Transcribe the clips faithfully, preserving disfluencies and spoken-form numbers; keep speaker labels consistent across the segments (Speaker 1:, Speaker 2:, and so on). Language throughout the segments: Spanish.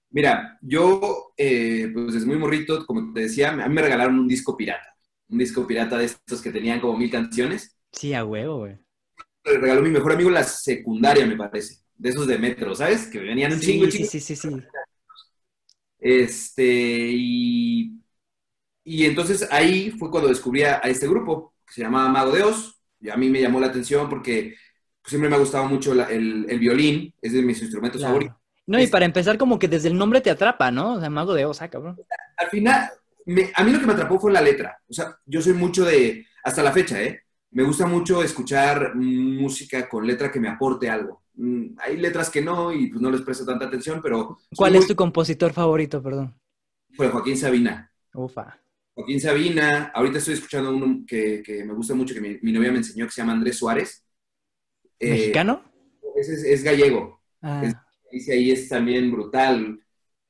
Speaker 1: Mira, yo, eh, pues desde muy morrito, como te decía, a mí me regalaron un disco pirata. Un disco pirata de estos que tenían como mil canciones.
Speaker 2: Sí, a huevo, güey.
Speaker 1: Me regaló mi mejor amigo en la secundaria, me parece. De esos de metro, ¿sabes? Que venían un chingo,
Speaker 2: Sí, sí,
Speaker 1: chingo.
Speaker 2: sí, sí, sí.
Speaker 1: Este, y, y entonces ahí fue cuando descubrí a, a este grupo que se llamaba Mago de Oz. Y a mí me llamó la atención porque pues, siempre me ha gustado mucho la- el, el violín, es de mis instrumentos favoritos.
Speaker 2: Claro. No, y para empezar, como que desde el nombre te atrapa, ¿no? O sea, Mago de Oz, ah, cabrón.
Speaker 1: Al final, me- a mí lo que me atrapó fue la letra. O sea, yo soy mucho de, hasta la fecha, ¿eh? Me gusta mucho escuchar música con letra que me aporte algo. Mm, Hay letras que no y pues no les presto tanta atención, pero soy
Speaker 2: ¿Cuál
Speaker 1: muy...
Speaker 2: es tu compositor favorito, perdón?
Speaker 1: Pues Joaquín Sabina.
Speaker 2: Ufa.
Speaker 1: Joaquín Sabina, ahorita estoy escuchando uno que, que me gusta mucho, que mi, mi novia me enseñó, que se llama Andrés Suárez. Eh,
Speaker 2: ¿Mexicano?
Speaker 1: ese es, es gallego. Es,
Speaker 2: Ah,
Speaker 1: dice ahí es también brutal.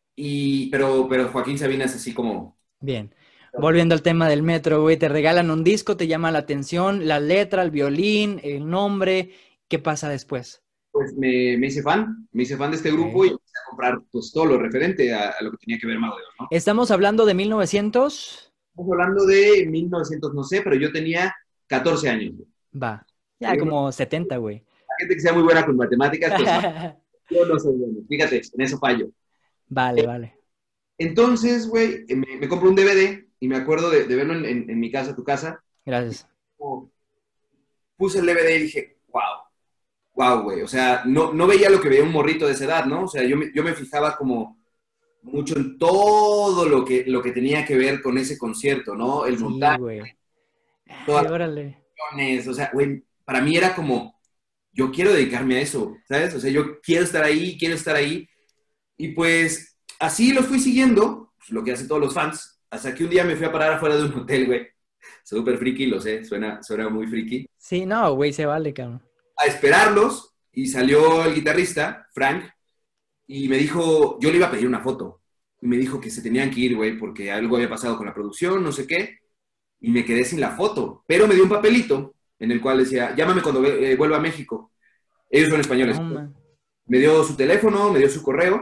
Speaker 1: Y, pero, pero Joaquín Sabina es así como...
Speaker 2: bien. Volviendo al tema del metro, güey, te regalan un disco, te llama la atención, la letra, el violín, el nombre. ¿Qué pasa después?
Speaker 1: Pues me, me hice fan, me hice fan de este grupo y
Speaker 2: Ok.
Speaker 1: empecé a comprar pues todo lo referente a, a lo que tenía que ver Mago de Oz, ¿no?
Speaker 2: Estamos hablando de mil novecientos.
Speaker 1: Estamos hablando de mil novecientos, no sé, pero yo tenía catorce años. Güey.
Speaker 2: Va. Ya
Speaker 1: Yo no-
Speaker 2: como setenta, güey.
Speaker 1: La gente que sea muy buena con matemáticas, pues no, yo no soy bueno. Fíjate, en eso fallo.
Speaker 2: Vale, vale.
Speaker 1: Entonces, güey, eh, me, me compro un D V D y me acuerdo de, de verlo en, en, en mi casa, tu casa.
Speaker 2: Gracias.
Speaker 1: Como puse el D V D y dije, wow, wow, güey. O sea, no, no veía lo que veía un morrito de esa edad, ¿no? O sea, yo me, yo me fijaba como mucho en todo lo que, lo que tenía que ver con ese concierto, ¿no? El
Speaker 2: Sí,
Speaker 1: montaje,
Speaker 2: güey.
Speaker 1: todas
Speaker 2: Ay,
Speaker 1: las
Speaker 2: órale.
Speaker 1: canciones, o sea, güey, para mí era como, yo quiero dedicarme a eso, ¿sabes? O sea, yo quiero estar ahí, quiero estar ahí. Y pues así lo fui siguiendo, pues, lo que hacen todos los fans, hasta que un día me fui a parar afuera de un hotel, güey. Súper friki, lo sé, suena, suena muy friki.
Speaker 2: Sí, no, güey, se vale, cabrón.
Speaker 1: A esperarlos y salió el guitarrista, Frank, y me dijo, yo le iba a pedir una foto. Y me dijo que se tenían que ir, güey, porque algo había pasado con la producción, no sé qué. Y me quedé sin la foto. Pero me dio un papelito en el cual decía, llámame cuando eh, vuelva a México. Ellos son españoles.
Speaker 2: No, man.
Speaker 1: Me dio su teléfono, me dio su correo.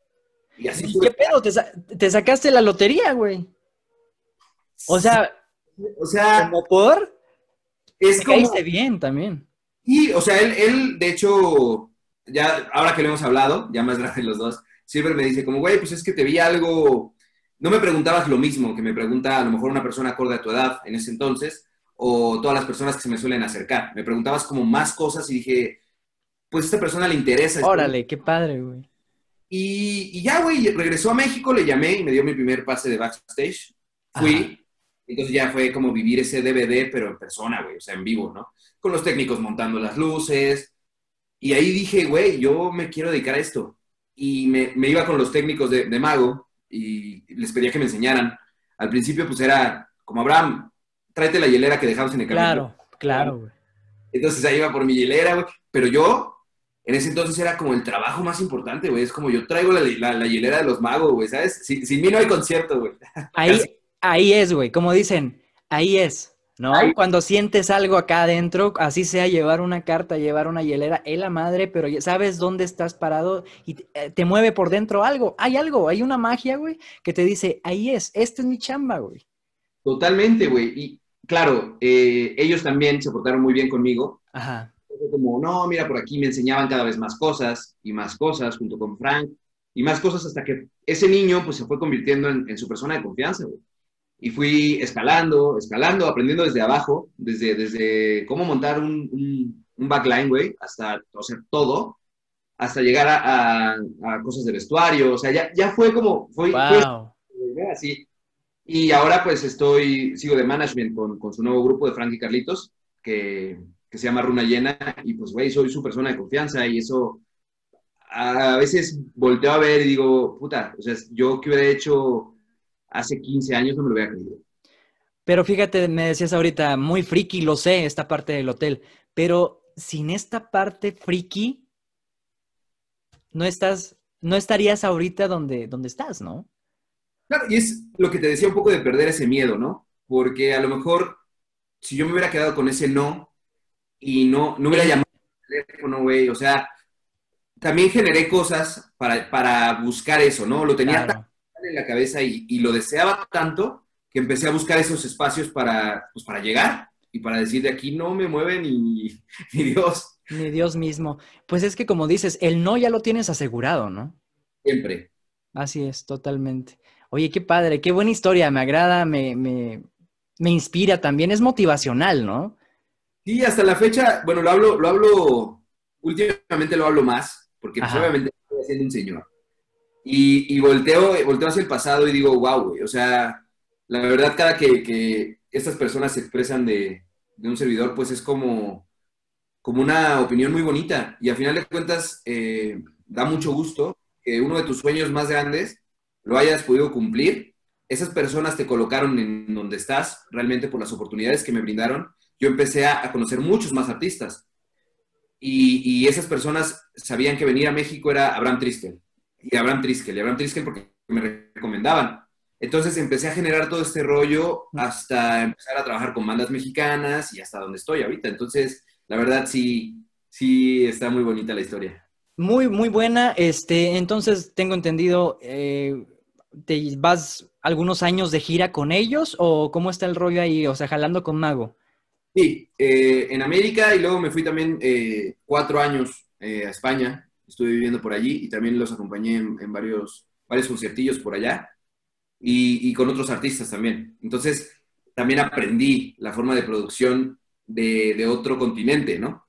Speaker 1: Y así
Speaker 2: ¿Y
Speaker 1: estuve.
Speaker 2: qué pedo? ¿Te, sa- te sacaste la lotería, güey? O
Speaker 1: Sí,
Speaker 2: sea,
Speaker 1: o sea,
Speaker 2: ¿como por?
Speaker 1: es
Speaker 2: Me caíste
Speaker 1: como...
Speaker 2: bien también.
Speaker 1: Y, o sea, él, él, de hecho, ya ahora que lo hemos hablado, ya más grandes los dos, siempre me dice como, güey, pues es que te vi algo, no me preguntabas lo mismo que me pregunta a lo mejor una persona acorde a tu edad en ese entonces, o todas las personas que se me suelen acercar. Me preguntabas como más cosas y dije, pues a esta persona le interesa esto.
Speaker 2: Órale, qué padre, güey.
Speaker 1: Y, y ya, güey, regresó a México, le llamé y me dio mi primer pase de backstage.
Speaker 2: Ajá.
Speaker 1: Fui, entonces ya fue como vivir ese D V D, pero en persona, güey, o sea, en vivo, ¿no? Con los técnicos montando las luces, y ahí dije, güey, yo me quiero dedicar a esto. Y me, me iba con los técnicos de, de Mago y les pedía que me enseñaran. Al principio, pues era como, Abraham, tráete la hielera que dejamos en el camión.
Speaker 2: Claro, claro, güey.
Speaker 1: Entonces ahí iba por mi hielera, güey. Pero yo, en ese entonces era como el trabajo más importante, güey. Es como yo traigo la, la, la hielera de los magos, güey, ¿sabes? Sin, sin mí no hay concierto, güey.
Speaker 2: Ahí,
Speaker 1: Casi.
Speaker 2: ahí es, güey. Como dicen, ahí es,
Speaker 1: Ahí,
Speaker 2: ¿no? Cuando sientes algo acá adentro, así sea llevar una carta, llevar una hielera, es la madre, pero ya sabes dónde estás parado y te, eh, te mueve por dentro algo. Hay algo, hay una magia, güey, que te dice, ahí es, esta es mi chamba, güey.
Speaker 1: totalmente, güey. Y claro, eh, ellos también se portaron muy bien conmigo.
Speaker 2: Ajá.
Speaker 1: Fue como, no, mira, por aquí me enseñaban cada vez más cosas y más cosas junto con Frank y más cosas hasta que ese niño pues se fue convirtiendo en, en su persona de confianza, güey. Y fui escalando, escalando, aprendiendo desde abajo, desde, desde cómo montar un, un, un backline, güey, hasta, o sea, todo, hasta llegar a, a, a cosas de vestuario, o sea, ya, ya fue como, fue, fue
Speaker 2: Wow.
Speaker 1: así. Y ahora pues estoy, sigo de management con, con su nuevo grupo de Frank y Carlitos, que, que se llama Runa Llena, y pues, güey, soy su persona de confianza, y eso a veces volteo a ver y digo, puta, o sea, yo que hubiera hecho hace quince años no me lo hubiera creído.
Speaker 2: Pero fíjate, me decías ahorita, muy friki, lo sé, esta parte del hotel, pero sin esta parte friki, no estás, no estarías ahorita donde, donde estás, ¿no?
Speaker 1: Claro, y es lo que te decía un poco de perder ese miedo, ¿no? Porque a lo mejor si yo me hubiera quedado con ese no y no, no hubiera llamado al teléfono, güey, o sea, también generé cosas para, para buscar eso, ¿no? Lo tenía tan
Speaker 2: Claro.
Speaker 1: en la cabeza y, y lo deseaba tanto que empecé a buscar esos espacios para, pues, para llegar y para decir de aquí no me mueve ni, ni Dios,
Speaker 2: Ni Dios mismo. Pues es que como dices, el no ya lo tienes asegurado, ¿no?
Speaker 1: siempre.
Speaker 2: Así es, totalmente. Oye, qué padre, qué buena historia, me agrada, me, me, me inspira también, es motivacional, ¿no?
Speaker 1: Sí, hasta la fecha, bueno, lo hablo, lo hablo, últimamente lo hablo más, porque pues
Speaker 2: Ajá.
Speaker 1: obviamente estoy siendo un señor. Y, y volteo, volteo hacia el pasado y digo, wow, güey, o sea, la verdad cada que, que estas personas se expresan de, de un servidor, pues es como, como una opinión muy bonita. Y al final de cuentas, eh, da mucho gusto que uno de tus sueños más grandes lo hayas podido cumplir. Esas personas te colocaron en donde estás, realmente por las oportunidades que me brindaron. Yo empecé a, a conocer muchos más artistas. Y, y esas personas sabían que venir a México era Abraham Triskel. Y Abraham Triskel, y Abraham Triskel porque me recomendaban. Entonces empecé a generar todo este rollo hasta empezar a trabajar con bandas mexicanas y hasta donde estoy ahorita. Entonces, la verdad sí, sí está muy bonita la historia.
Speaker 2: Muy, muy buena. Este, entonces tengo entendido, eh, ¿te vas algunos años de gira con ellos o cómo está el rollo ahí? O sea, jalando con Mago.
Speaker 1: Sí, eh, en América y luego me fui también eh, cuatro años eh, a España. Estuve viviendo por allí y también los acompañé en, en varios, varios conciertillos por allá. y, y con otros artistas también. Entonces, también aprendí la forma de producción de, de otro continente, ¿no?